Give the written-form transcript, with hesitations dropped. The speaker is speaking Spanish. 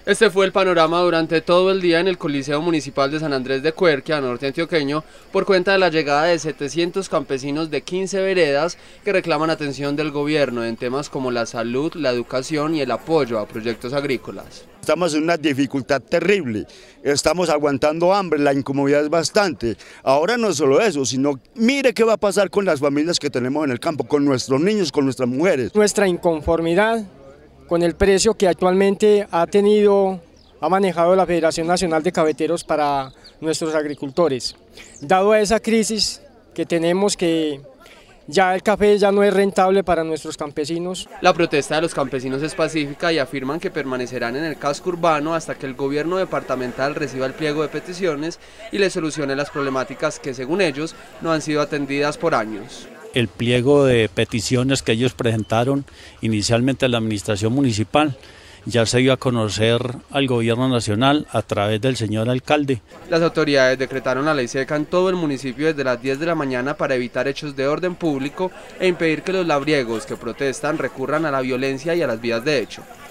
Este fue el panorama durante todo el día en el Coliseo Municipal de San Andrés de Cuerquia, norte antioqueño, por cuenta de la llegada de 700 campesinos de 15 veredas que reclaman atención del gobierno en temas como la salud, la educación y el apoyo a proyectos agrícolas. Estamos en una dificultad terrible, estamos aguantando hambre, la incomodidad es bastante. Ahora no es solo eso, sino mire qué va a pasar con las familias que tenemos en el campo, con nuestros niños, con nuestras mujeres. Nuestra inconformidad con el precio que actualmente ha manejado la Federación Nacional de Cafeteros para nuestros agricultores. Dado a esa crisis que tenemos, que ya el café ya no es rentable para nuestros campesinos. La protesta de los campesinos es pacífica y afirman que permanecerán en el casco urbano hasta que el gobierno departamental reciba el pliego de peticiones y les solucione las problemáticas que, según ellos, no han sido atendidas por años. El pliego de peticiones que ellos presentaron inicialmente a la administración municipal ya se dio a conocer al gobierno nacional a través del señor alcalde. Las autoridades decretaron la ley seca en todo el municipio desde las 10 de la mañana para evitar hechos de orden público e impedir que los labriegos que protestan recurran a la violencia y a las vías de hecho.